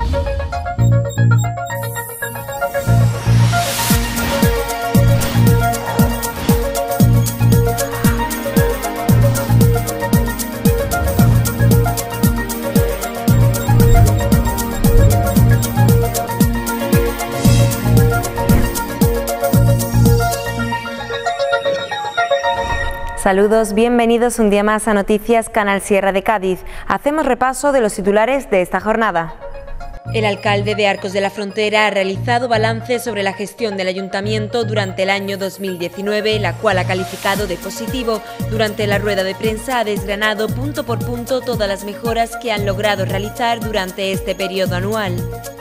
Saludos, bienvenidos un día más a Noticias Canal Sierra de Cádiz. Hacemos repaso de los titulares de esta jornada. El alcalde de Arcos de la Frontera ha realizado balance sobre la gestión del ayuntamiento durante el año 2019, la cual ha calificado de positivo. Durante la rueda de prensa ha desgranado punto por punto todas las mejoras que han logrado realizar durante este periodo anual.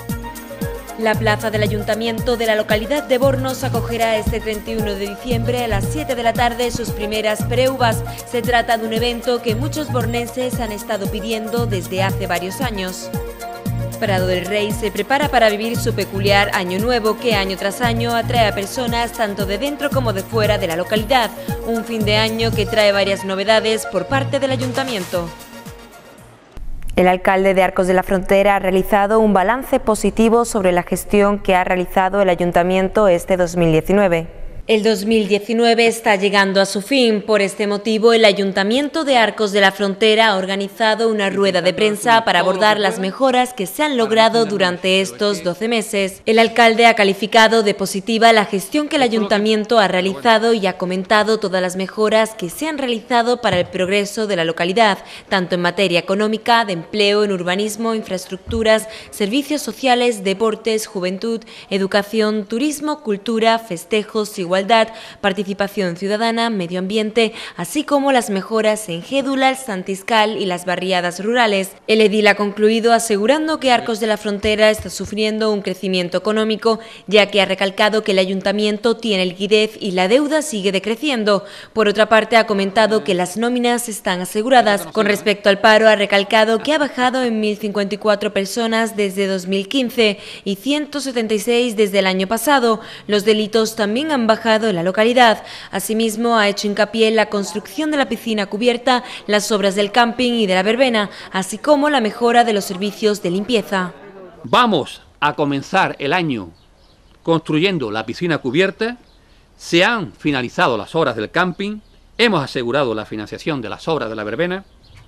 La plaza del Ayuntamiento de la localidad de Bornos acogerá este 31 de diciembre a las 7 de la tarde sus primeras preuvas. Se trata de un evento que muchos borneses han estado pidiendo desde hace varios años. Prado del Rey se prepara para vivir su peculiar Año Nuevo, que año tras año atrae a personas tanto de dentro como de fuera de la localidad. Un fin de año que trae varias novedades por parte del Ayuntamiento. El alcalde de Arcos de la Frontera ha realizado un balance positivo sobre la gestión que ha realizado el ayuntamiento este 2019. El 2019 está llegando a su fin. Por este motivo, el Ayuntamiento de Arcos de la Frontera ha organizado una rueda de prensa para abordar las mejoras que se han logrado durante estos 12 meses. El alcalde ha calificado de positiva la gestión que el Ayuntamiento ha realizado y ha comentado todas las mejoras que se han realizado para el progreso de la localidad, tanto en materia económica, de empleo, en urbanismo, infraestructuras, servicios sociales, deportes, juventud, educación, turismo, cultura, festejos, igualdad, participación ciudadana, medio ambiente, así como las mejoras en Gédula, el Santiscal y las barriadas rurales. El edil ha concluido asegurando que Arcos de la Frontera está sufriendo un crecimiento económico, ya que ha recalcado que el ayuntamiento tiene liquidez y la deuda sigue decreciendo. Por otra parte, ha comentado que las nóminas están aseguradas. Con respecto al paro, ha recalcado que ha bajado en 1.054 personas desde 2015 y 176 desde el año pasado. Los delitos también han bajado en la localidad. Asimismo, ha hecho hincapié en la construcción de la piscina cubierta, las obras del camping y de la verbena, así como la mejora de los servicios de limpieza. Vamos a comenzar el año construyendo la piscina cubierta, se han finalizado las obras del camping, hemos asegurado la financiación de las obras de la verbena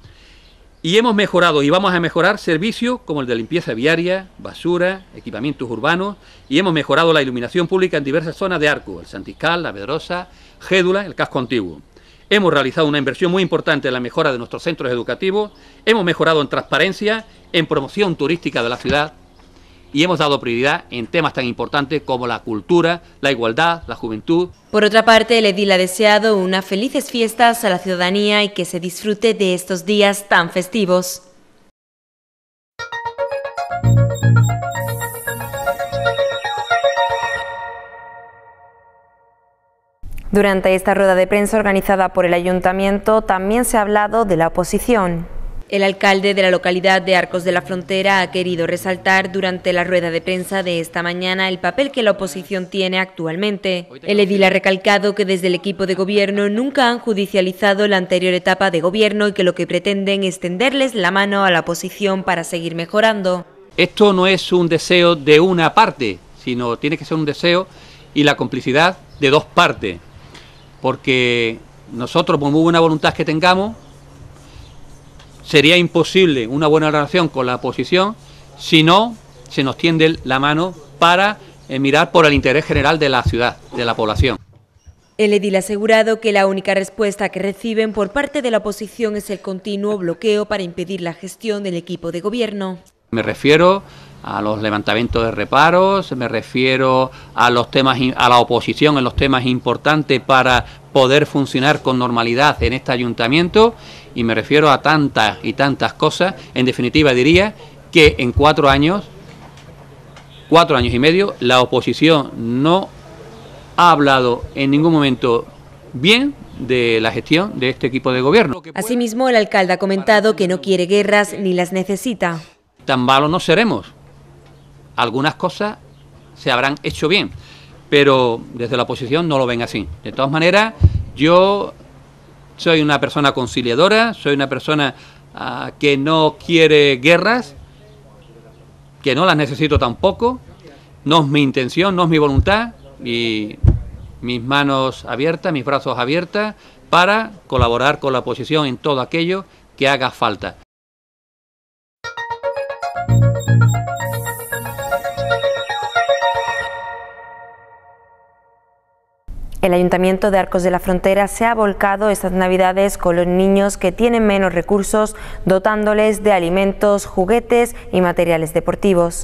y hemos mejorado y vamos a mejorar servicios como el de limpieza viaria, basura, equipamientos urbanos, y hemos mejorado la iluminación pública en diversas zonas de Arcos, el Santiscal, la Pedrosa, Gédula, el casco antiguo. Hemos realizado una inversión muy importante en la mejora de nuestros centros educativos, hemos mejorado en transparencia, en promoción turística de la ciudad y hemos dado prioridad en temas tan importantes como la cultura, la igualdad, la juventud. Por otra parte, el edil ha deseado unas felices fiestas a la ciudadanía y que se disfrute de estos días tan festivos. Durante esta rueda de prensa organizada por el Ayuntamiento también se ha hablado de la oposición. El alcalde de la localidad de Arcos de la Frontera ha querido resaltar durante la rueda de prensa de esta mañana el papel que la oposición tiene actualmente. El edil ha recalcado que desde el equipo de gobierno nunca han judicializado la anterior etapa de gobierno y que lo que pretenden es tenderles la mano a la oposición para seguir mejorando. Esto no es un deseo de una parte, sino tiene que ser un deseo y la complicidad de dos partes, porque nosotros, por muy buena voluntad que tengamos, sería imposible una buena relación con la oposición si no se nos tiende la mano para mirar por el interés general de la ciudad, de la población. El edil ha asegurado que la única respuesta que reciben por parte de la oposición es el continuo bloqueo para impedir la gestión del equipo de gobierno. Me refiero a los levantamientos de reparos, me refiero a los temas, a la oposición en los temas importantes para poder funcionar con normalidad en este ayuntamiento, y me refiero a tantas y tantas cosas. En definitiva, diría que en 4 años y medio, la oposición no ha hablado en ningún momento bien de la gestión de este equipo de gobierno. Asimismo, el alcalde ha comentado que no quiere guerras ni las necesita. Tan malos no seremos. Algunas cosas se habrán hecho bien, pero desde la oposición no lo ven así. De todas maneras, yo soy una persona conciliadora, soy una persona que no quiere guerras, que no las necesito tampoco, no es mi intención, no es mi voluntad, y mis manos abiertas, mis brazos abiertos para colaborar con la oposición en todo aquello que haga falta. El Ayuntamiento de Arcos de la Frontera se ha volcado estas Navidades con los niños que tienen menos recursos, dotándoles de alimentos, juguetes y materiales deportivos.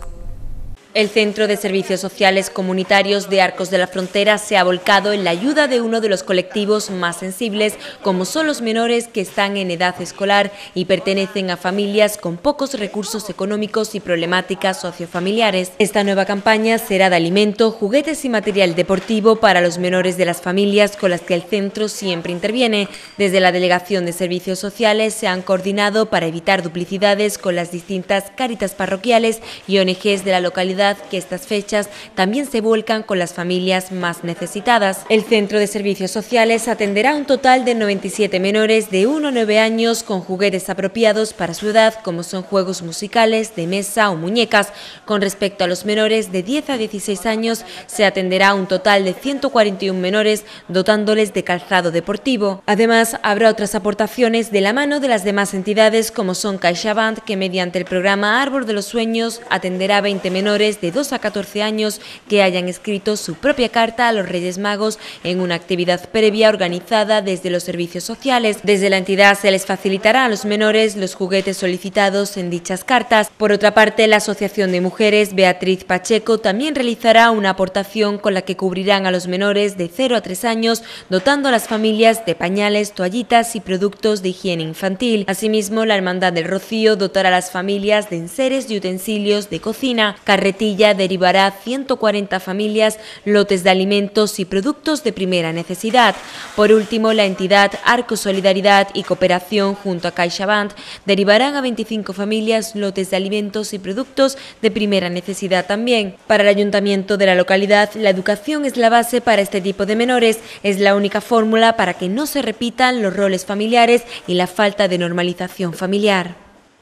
El Centro de Servicios Sociales Comunitarios de Arcos de la Frontera se ha volcado en la ayuda de uno de los colectivos más sensibles, como son los menores que están en edad escolar y pertenecen a familias con pocos recursos económicos y problemáticas sociofamiliares. Esta nueva campaña será de alimento, juguetes y material deportivo para los menores de las familias con las que el centro siempre interviene. Desde la Delegación de Servicios Sociales se han coordinado para evitar duplicidades con las distintas cáritas parroquiales y ONGs de la localidad, que estas fechas también se vuelcan con las familias más necesitadas. El Centro de Servicios Sociales atenderá un total de 97 menores de 1 a 9 años con juguetes apropiados para su edad, como son juegos musicales, de mesa o muñecas. Con respecto a los menores de 10 a 16 años, se atenderá un total de 141 menores, dotándoles de calzado deportivo. Además, habrá otras aportaciones de la mano de las demás entidades, como son CaixaBank, que mediante el programa Árbol de los Sueños atenderá a 20 menores de 2 a 14 años que hayan escrito su propia carta a los Reyes Magos en una actividad previa organizada desde los servicios sociales. Desde la entidad se les facilitará a los menores los juguetes solicitados en dichas cartas. Por otra parte, la Asociación de Mujeres Beatriz Pacheco también realizará una aportación con la que cubrirán a los menores de 0 a 3 años, dotando a las familias de pañales, toallitas y productos de higiene infantil. Asimismo, la Hermandad del Rocío dotará a las familias de enseres y utensilios de cocina. Carretilla derivará a 140 familias lotes de alimentos y productos de primera necesidad. Por último, la entidad Arcos Solidaridad y Cooperación junto a CaixaBank derivarán a 25 familias lotes de alimentos y productos de primera necesidad también. Para el ayuntamiento de la localidad, la educación es la base para este tipo de menores, es la única fórmula para que no se repitan los roles familiares y la falta de normalización familiar.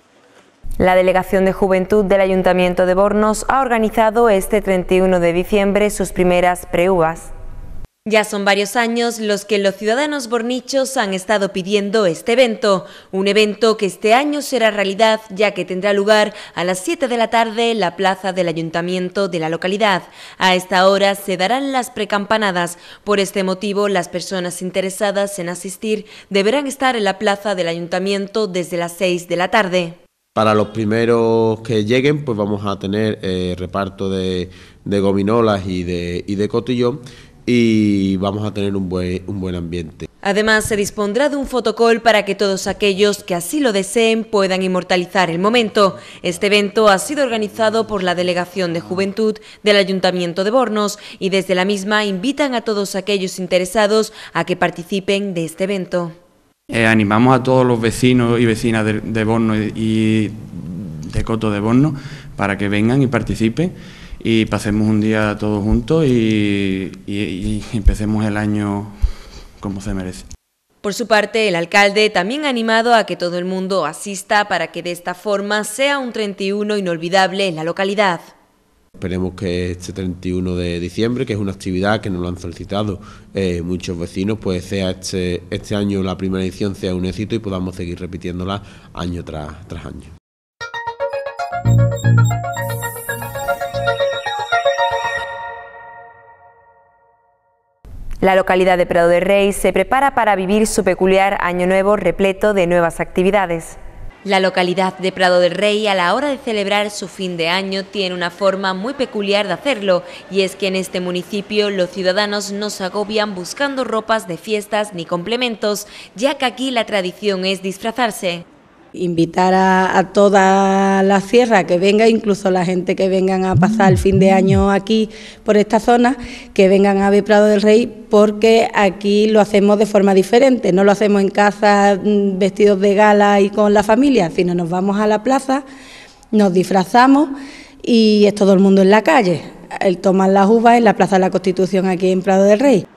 La Delegación de Juventud del Ayuntamiento de Bornos ha organizado este 31 de diciembre sus primeras preuvas. Ya son varios años los que los ciudadanos bornichos han estado pidiendo este evento, un evento que este año será realidad ya que tendrá lugar a las 7 de la tarde en la plaza del Ayuntamiento de la localidad. A esta hora se darán las precampanadas. Por este motivo, las personas interesadas en asistir deberán estar en la plaza del Ayuntamiento desde las 6 de la tarde. Para los primeros que lleguen, pues vamos a tener reparto de gominolas y de cotillón, y vamos a tener un buen ambiente. Además, se dispondrá de un fotocall para que todos aquellos que así lo deseen puedan inmortalizar el momento. Este evento ha sido organizado por la Delegación de Juventud del Ayuntamiento de Bornos y desde la misma invitan a todos aquellos interesados a que participen de este evento. Animamos a todos los vecinos y vecinas de Bornos y de Coto de Bornos para que vengan y participen y pasemos un día todos juntos y empecemos el año como se merece. Por su parte, el alcalde también ha animado a que todo el mundo asista para que de esta forma sea un 31 inolvidable en la localidad. Esperemos que este 31 de diciembre, que es una actividad que nos lo han solicitado muchos vecinos, pues sea este año la primera edición sea un éxito y podamos seguir repitiéndola año tras año. La localidad de Prado de Rey se prepara para vivir su peculiar año nuevo repleto de nuevas actividades. La localidad de Prado del Rey, a la hora de celebrar su fin de año, tiene una forma muy peculiar de hacerlo, y es que en este municipio los ciudadanos no se agobian buscando ropas de fiestas ni complementos, ya que aquí la tradición es disfrazarse. Invitar a toda la sierra que venga, incluso la gente que vengan a pasar el fin de año aquí por esta zona, que vengan a ver Prado del Rey, porque aquí lo hacemos de forma diferente, no lo hacemos en casa vestidos de gala y con la familia, sino nos vamos a la plaza, nos disfrazamos y es todo el mundo en la calle. El tomar las uvas en la Plaza de la Constitución aquí en Prado del Rey.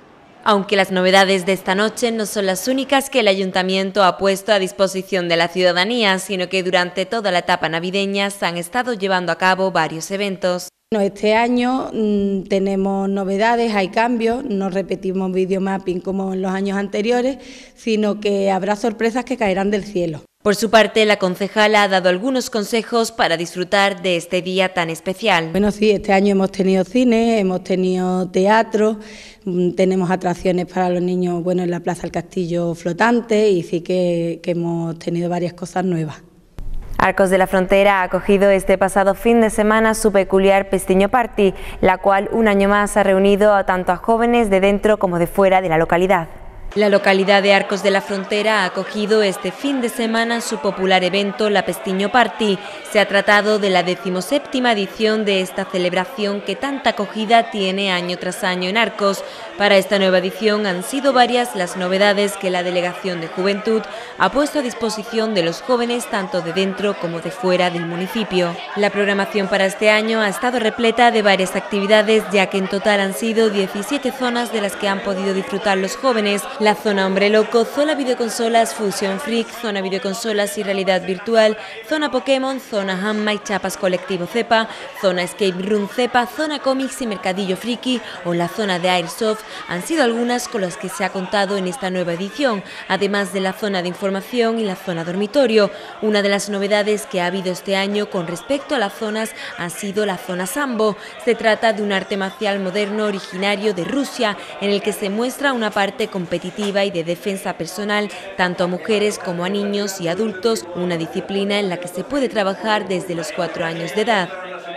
Aunque las novedades de esta noche no son las únicas que el Ayuntamiento ha puesto a disposición de la ciudadanía, sino que durante toda la etapa navideña se han estado llevando a cabo varios eventos. Este año tenemos novedades, hay cambios, no repetimos videomapping como en los años anteriores, sino que habrá sorpresas que caerán del cielo. Por su parte, la concejala ha dado algunos consejos para disfrutar de este día tan especial. Bueno, sí, este año hemos tenido cine, hemos tenido teatro, tenemos atracciones para los niños, bueno, en la Plaza del Castillo flotante, y sí que hemos tenido varias cosas nuevas. Arcos de la Frontera ha acogido este pasado fin de semana su peculiar Pestiño Party, la cual un año más ha reunido tanto a jóvenes de dentro como de fuera de la localidad. La localidad de Arcos de la Frontera ha acogido este fin de semana su popular evento La Pestiño Party. Se ha tratado de la 17ª edición de esta celebración que tanta acogida tiene año tras año en Arcos. Para esta nueva edición han sido varias las novedades que la Delegación de Juventud ha puesto a disposición de los jóvenes tanto de dentro como de fuera del municipio. La programación para este año ha estado repleta de varias actividades, ya que en total han sido 17 zonas de las que han podido disfrutar los jóvenes. La zona Hombre Loco, zona videoconsolas Fusion Freak, zona videoconsolas y realidad virtual, zona Pokémon, zona Hamma y Chapas Colectivo Cepa, zona Escape Room Cepa, zona Cómics y Mercadillo Friki o la zona de Airsoft han sido algunas con las que se ha contado en esta nueva edición, además de la zona de información y la zona dormitorio. Una de las novedades que ha habido este año con respecto a las zonas ha sido la zona Sambo. Se trata de un arte marcial moderno originario de Rusia, en el que se muestra una parte competitiva y de defensa personal tanto a mujeres como a niños y adultos, una disciplina en la que se puede trabajar desde los 4 años de edad.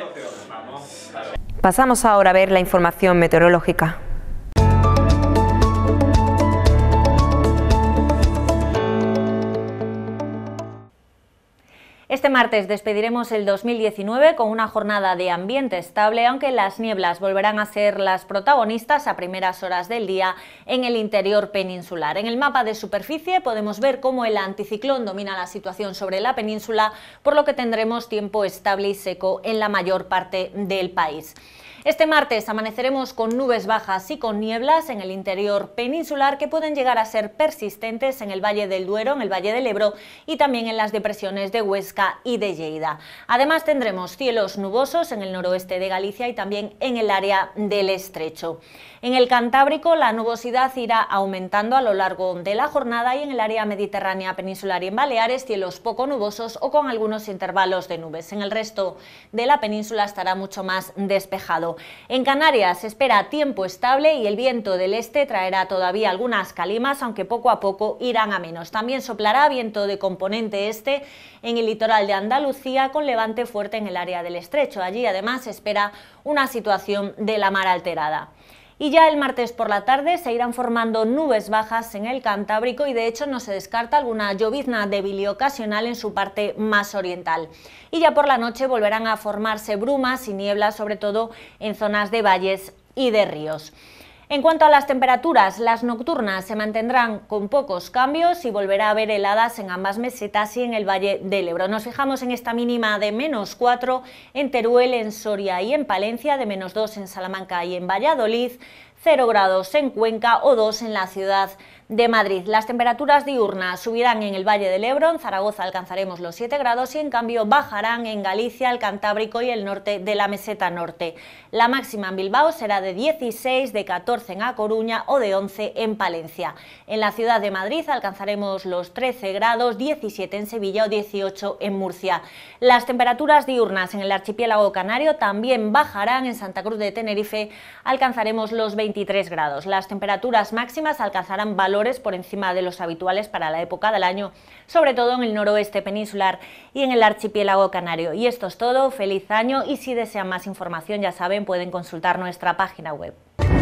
Pasamos ahora a ver la información meteorológica. Este martes despediremos el 2019 con una jornada de ambiente estable, aunque las nieblas volverán a ser las protagonistas a primeras horas del día en el interior peninsular. En el mapa de superficie podemos ver cómo el anticiclón domina la situación sobre la península, por lo que tendremos tiempo estable y seco en la mayor parte del país. Este martes amaneceremos con nubes bajas y con nieblas en el interior peninsular que pueden llegar a ser persistentes en el Valle del Duero, en el Valle del Ebro y también en las depresiones de Huesca y de Lleida. Además tendremos cielos nubosos en el noroeste de Galicia y también en el área del Estrecho. En el Cantábrico la nubosidad irá aumentando a lo largo de la jornada y en el área mediterránea peninsular y en Baleares cielos poco nubosos o con algunos intervalos de nubes. En el resto de la península estará mucho más despejado. En Canarias se espera tiempo estable y el viento del este traerá todavía algunas calimas, aunque poco a poco irán a menos. También soplará viento de componente este en el litoral de Andalucía con levante fuerte en el área del Estrecho. Allí además se espera una situación de la mar alterada. Y ya el martes por la tarde se irán formando nubes bajas en el Cantábrico y de hecho no se descarta alguna llovizna débil y ocasional en su parte más oriental. Y ya por la noche volverán a formarse brumas y nieblas, sobre todo en zonas de valles y de ríos. En cuanto a las temperaturas, las nocturnas se mantendrán con pocos cambios y volverá a haber heladas en ambas mesetas y en el Valle del Ebro. Nos fijamos en esta mínima de -4 en Teruel, en Soria y en Palencia, de -2 en Salamanca y en Valladolid, 0 grados en Cuenca o 2 en la ciudad de Madrid. Las temperaturas diurnas subirán en el Valle del Ebro, en Zaragoza alcanzaremos los 7 grados y en cambio bajarán en Galicia, el Cantábrico y el norte de la meseta norte. La máxima en Bilbao será de 16, de 14 en A Coruña o de 11 en Palencia. En la ciudad de Madrid alcanzaremos los 13 grados, 17 en Sevilla o 18 en Murcia. Las temperaturas diurnas en el archipiélago canario también bajarán. En Santa Cruz de Tenerife alcanzaremos los 23 grados. Las temperaturas máximas alcanzarán valores por encima de los habituales para la época del año, sobre todo en el noroeste peninsular y en el archipiélago canario. Y esto es todo, feliz año y si desean más información, ya saben, pueden consultar nuestra página web.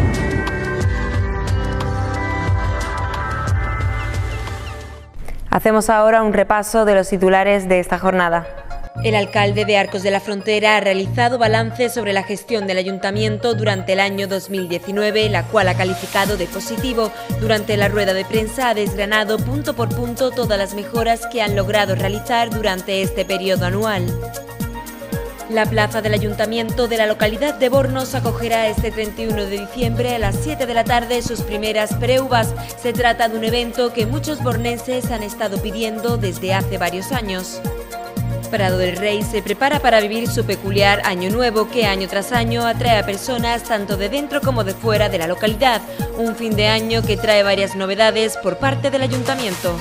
Hacemos ahora un repaso de los titulares de esta jornada. El alcalde de Arcos de la Frontera ha realizado balance sobre la gestión del ayuntamiento durante el año 2019, la cual ha calificado de positivo. Durante la rueda de prensa ha desgranado punto por punto todas las mejoras que han logrado realizar durante este periodo anual. La plaza del Ayuntamiento de la localidad de Bornos acogerá este 31 de diciembre a las 7 de la tarde sus primeras preuvas. Se trata de un evento que muchos borneses han estado pidiendo desde hace varios años. Prado del Rey se prepara para vivir su peculiar Año Nuevo que año tras año atrae a personas tanto de dentro como de fuera de la localidad. Un fin de año que trae varias novedades por parte del Ayuntamiento.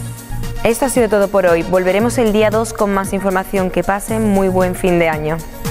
Esto ha sido todo por hoy. Volveremos el día 2 con más información. Que pasen muy buen fin de año.